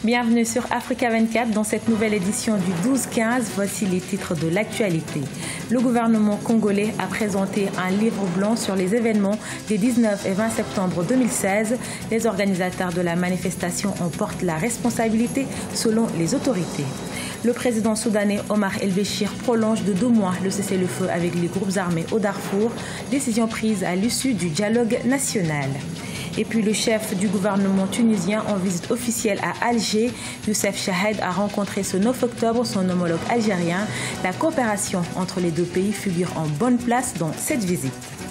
Bienvenue sur Africa 24 dans cette nouvelle édition du 12-15. Voici les titres de l'actualité. Le gouvernement congolais a présenté un livre blanc sur les événements des 19 et 20 septembre 2016. Les organisateurs de la manifestation en portent la responsabilité selon les autorités. Le président soudanais Omar El-Béchir prolonge de 2 mois le cessez-le-feu avec les groupes armés au Darfour, décision prise à l'issue du dialogue national. Et puis le chef du gouvernement tunisien en visite officielle à Alger, Youssef Chahed, a rencontré ce 9 octobre son homologue algérien. La coopération entre les deux pays figure en bonne place dans cette visite.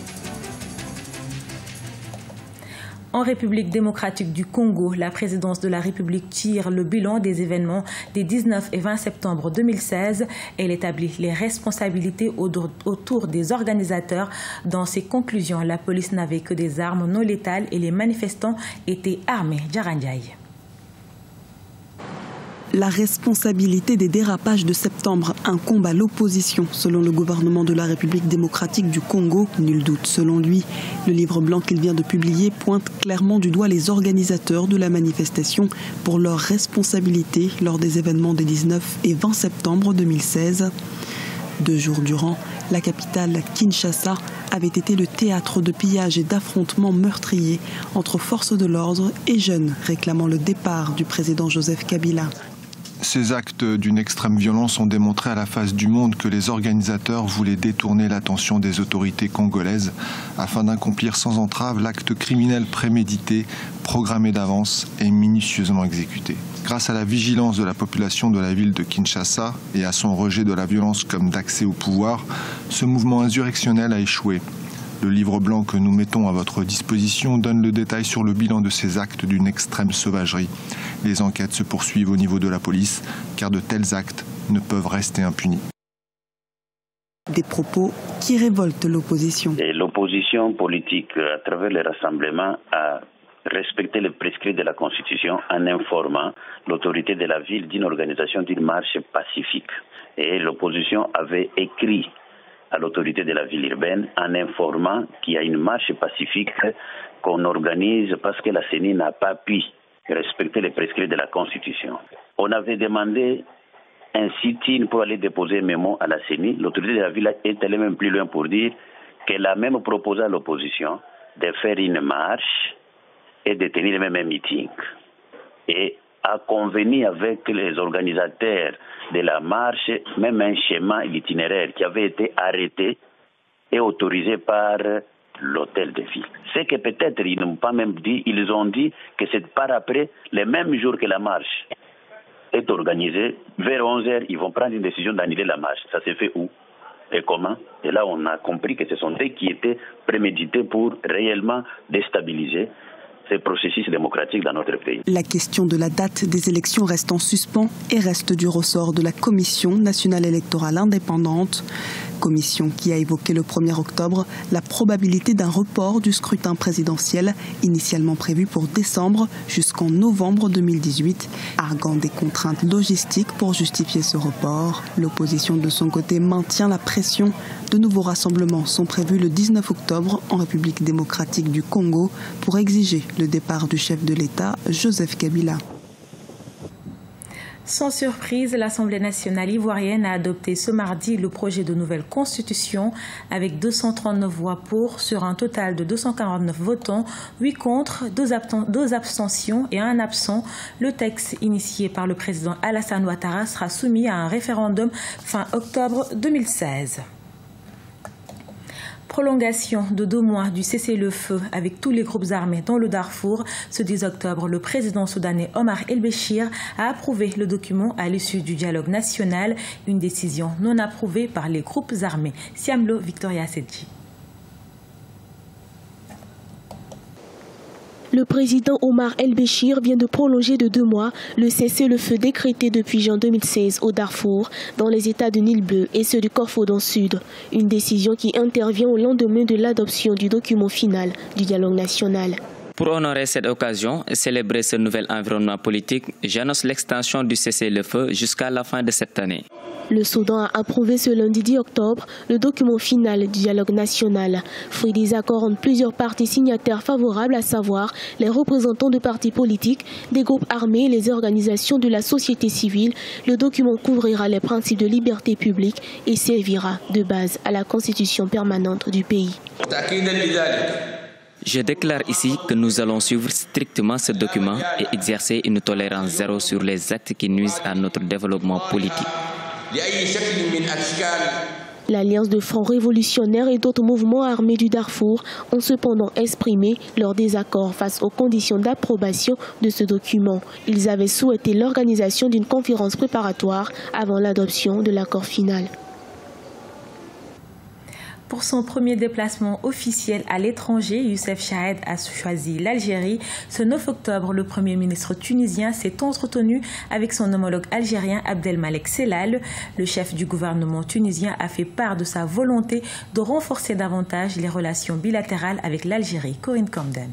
En République démocratique du Congo, la présidence de la République tire le bilan des événements des 19 et 20 septembre 2016. Elle établit les responsabilités autour des organisateurs. Dans ses conclusions, la police n'avait que des armes non létales et les manifestants étaient armés. Djarandjaï. La responsabilité des dérapages de septembre incombe à l'opposition, selon le gouvernement de la République démocratique du Congo. Nul doute, selon lui. Le livre blanc qu'il vient de publier pointe clairement du doigt les organisateurs de la manifestation pour leur responsabilité lors des événements des 19 et 20 septembre 2016. 2 jours durant, la capitale Kinshasa avait été le théâtre de pillages et d'affrontements meurtriers entre forces de l'ordre et jeunes réclamant le départ du président Joseph Kabila. Ces actes d'une extrême violence ont démontré à la face du monde que les organisateurs voulaient détourner l'attention des autorités congolaises afin d'accomplir sans entrave l'acte criminel prémédité, programmé d'avance et minutieusement exécuté. Grâce à la vigilance de la population de la ville de Kinshasa et à son rejet de la violence comme d'accès au pouvoir, ce mouvement insurrectionnel a échoué. Le livre blanc que nous mettons à votre disposition donne le détail sur le bilan de ces actes d'une extrême sauvagerie. Les enquêtes se poursuivent au niveau de la police, car de tels actes ne peuvent rester impunis. Des propos qui révoltent l'opposition. L'opposition politique, à travers les rassemblements, a respecté les prescrits de la Constitution en informant l'autorité de la ville d'une organisation d'une marche pacifique. Et l'opposition avait écrit à l'autorité de la ville urbaine en informant qu'il y a une marche pacifique qu'on organise parce que la CENI n'a pas pu respecter les prescrits de la Constitution. On avait demandé un sit-in pour aller déposer un mémo à la CENI. L'autorité de la ville est allée même plus loin pour dire qu'elle a même proposé à l'opposition de faire une marche et de tenir même un meeting. Et a convenu avec les organisateurs de la marche, même un schéma itinéraire qui avait été arrêté et autorisé par l'hôtel de ville. C'est que peut-être ils n'ont pas même dit, ils ont dit que c'est par après, le même jour que la marche est organisée, vers 11h, ils vont prendre une décision d'annuler la marche. Ça s'est fait où et comment? Et là, on a compris que ce sont eux qui étaient prémédités pour réellement déstabiliser ces processus démocratiques dans notre pays. La question de la date des élections reste en suspens et reste du ressort de la Commission nationale électorale indépendante. Commission qui a évoqué le 1er octobre la probabilité d'un report du scrutin présidentiel initialement prévu pour décembre jusqu'en novembre 2018, arguant des contraintes logistiques pour justifier ce report. L'opposition de son côté maintient la pression. De nouveaux rassemblements sont prévus le 19 octobre en République démocratique du Congo pour exiger le départ du chef de l'État, Joseph Kabila. Sans surprise, l'Assemblée nationale ivoirienne a adopté ce mardi le projet de nouvelle constitution avec 239 voix pour sur un total de 249 votants, 8 contre, 2 abstentions et 1 absent. Le texte initié par le président Alassane Ouattara sera soumis à un référendum fin octobre 2016. Prolongation de 2 mois du cessez-le-feu avec tous les groupes armés dans le Darfour. Ce 10 octobre, le président soudanais Omar El-Béchir a approuvé le document à l'issue du dialogue national, une décision non approuvée par les groupes armés. Siamlo Victoria Sedji. Le président Omar El-Béchir vient de prolonger de 2 mois le cessez-le-feu décrété depuis juin 2016 au Darfour, dans les États de Nil Bleu et ceux du Corfodon Sud. Une décision qui intervient au lendemain de l'adoption du document final du dialogue national. Pour honorer cette occasion et célébrer ce nouvel environnement politique, j'annonce l'extension du cessez-le-feu jusqu'à la fin de cette année. Le Soudan a approuvé ce lundi 10 octobre le document final du dialogue national. Fruit des accords entre plusieurs parties signataires favorables, à savoir les représentants de partis politiques, des groupes armés et les organisations de la société civile, le document couvrira les principes de liberté publique et servira de base à la constitution permanente du pays. Je déclare ici que nous allons suivre strictement ce document et exercer une tolérance zéro sur les actes qui nuisent à notre développement politique. L'Alliance de Front révolutionnaire et d'autres mouvements armés du Darfour ont cependant exprimé leur désaccord face aux conditions d'approbation de ce document. Ils avaient souhaité l'organisation d'une conférence préparatoire avant l'adoption de l'accord final. Pour son premier déplacement officiel à l'étranger, Youssef Chahed a choisi l'Algérie. Ce 9 octobre, le Premier ministre tunisien s'est entretenu avec son homologue algérien Abdelmalek Sellal. Le chef du gouvernement tunisien a fait part de sa volonté de renforcer davantage les relations bilatérales avec l'Algérie. Corinne Camden.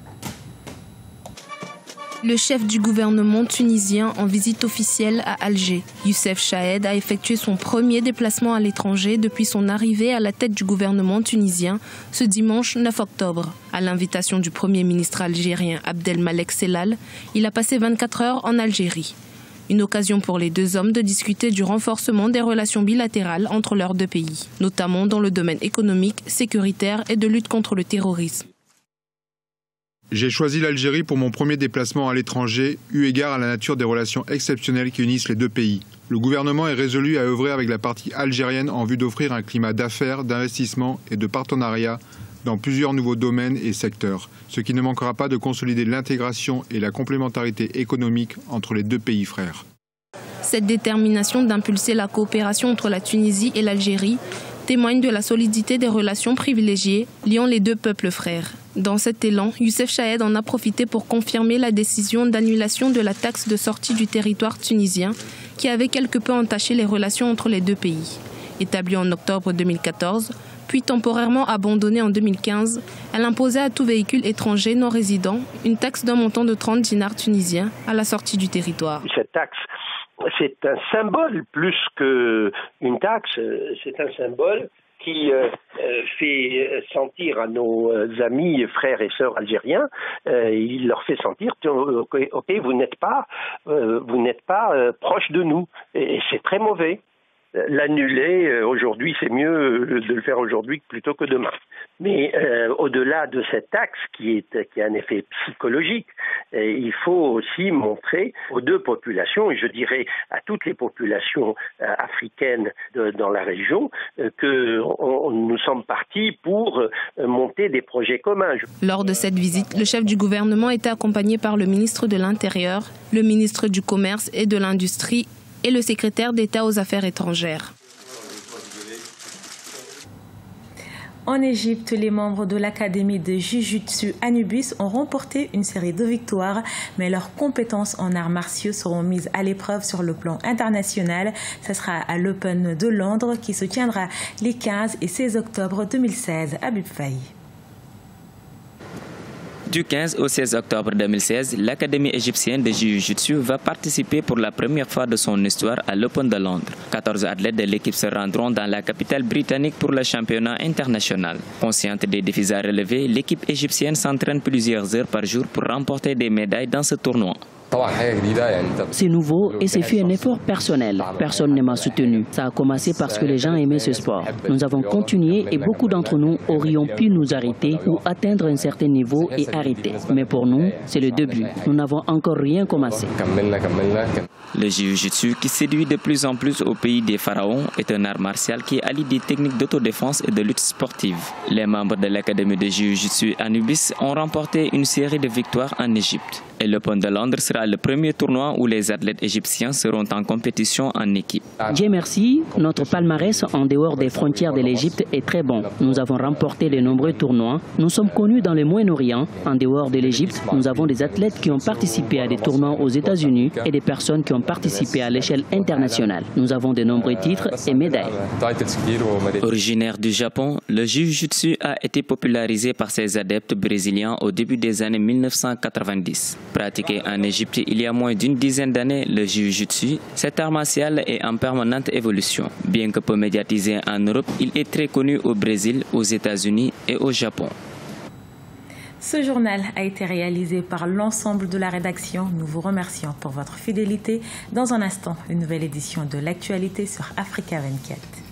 Le chef du gouvernement tunisien en visite officielle à Alger. Youssef Chahed a effectué son premier déplacement à l'étranger depuis son arrivée à la tête du gouvernement tunisien ce dimanche 9 octobre. À l'invitation du Premier ministre algérien Abdelmalek Sellal, il a passé 24 heures en Algérie. Une occasion pour les deux hommes de discuter du renforcement des relations bilatérales entre leurs deux pays, notamment dans le domaine économique, sécuritaire et de lutte contre le terrorisme. J'ai choisi l'Algérie pour mon premier déplacement à l'étranger, eu égard à la nature des relations exceptionnelles qui unissent les deux pays. Le gouvernement est résolu à œuvrer avec la partie algérienne en vue d'offrir un climat d'affaires, d'investissement et de partenariat dans plusieurs nouveaux domaines et secteurs, ce qui ne manquera pas de consolider l'intégration et la complémentarité économique entre les deux pays frères. Cette détermination d'impulser la coopération entre la Tunisie et l'Algérie témoigne de la solidité des relations privilégiées liant les deux peuples frères. Dans cet élan, Youssef Chahed en a profité pour confirmer la décision d'annulation de la taxe de sortie du territoire tunisien qui avait quelque peu entaché les relations entre les deux pays. Établie en octobre 2014, puis temporairement abandonnée en 2015, elle imposait à tout véhicule étranger non résident une taxe d'un montant de 30 dinars tunisiens à la sortie du territoire. Cette taxe, c'est un symbole plus qu'une taxe, c'est un symbole qui fait sentir à nos amis, frères et sœurs algériens, il leur fait sentir, ok, vous n'êtes pas proche de nous, et c'est très mauvais. L'annuler aujourd'hui, c'est mieux de le faire aujourd'hui plutôt que demain. Mais au-delà de cette taxe qui a un effet psychologique, il faut aussi montrer aux deux populations, et je dirais à toutes les populations africaines dans la région, que nous sommes partis pour monter des projets communs. Lors de cette visite, le chef du gouvernement était accompagné par le ministre de l'Intérieur, le ministre du Commerce et de l'Industrie et le secrétaire d'État aux Affaires étrangères. En Égypte, les membres de l'Académie de Jiu-Jitsu Anubis ont remporté une série de victoires, mais leurs compétences en arts martiaux seront mises à l'épreuve sur le plan international. Ce sera à l'Open de Londres qui se tiendra les 15 et 16 octobre 2016 à Habib Faye. Du 15 au 16 octobre 2016, l'Académie égyptienne de Jiu-Jitsu va participer pour la première fois de son histoire à l'Open de Londres. 14 athlètes de l'équipe se rendront dans la capitale britannique pour le championnat international. Consciente des défis à relever, l'équipe égyptienne s'entraîne plusieurs heures par jour pour remporter des médailles dans ce tournoi. C'est nouveau et c'est fait un effort personnel. Personne ne m'a soutenu. Ça a commencé parce que les gens aimaient ce sport. Nous avons continué et beaucoup d'entre nous aurions pu nous arrêter ou atteindre un certain niveau et arrêter. Mais pour nous, c'est le début. Nous n'avons encore rien commencé. Le Jiu-Jitsu, qui séduit de plus en plus au pays des pharaons, est un art martial qui allie des techniques d'autodéfense et de lutte sportive. Les membres de l'Académie de Jiu-Jitsu Anubis ont remporté une série de victoires en Égypte. Et l'Open de Londres sera le premier tournoi où les athlètes égyptiens seront en compétition en équipe. Dieu merci, notre palmarès en dehors des frontières de l'Égypte est très bon. Nous avons remporté de nombreux tournois. Nous sommes connus dans le Moyen-Orient. En dehors de l'Égypte, nous avons des athlètes qui ont participé à des tournois aux États-Unis et des personnes qui ont participé à l'échelle internationale. Nous avons de nombreux titres et médailles. Originaire du Japon, le jiu-jitsu a été popularisé par ses adeptes brésiliens au début des années 1990. Pratiqué en Égypte il y a moins d'une dizaine d'années, le jiu-jitsu, cet art martial est en permanente évolution. Bien que peu médiatisé en Europe, il est très connu au Brésil, aux États-Unis et au Japon. Ce journal a été réalisé par l'ensemble de la rédaction. Nous vous remercions pour votre fidélité. Dans un instant, une nouvelle édition de l'actualité sur Africa 24.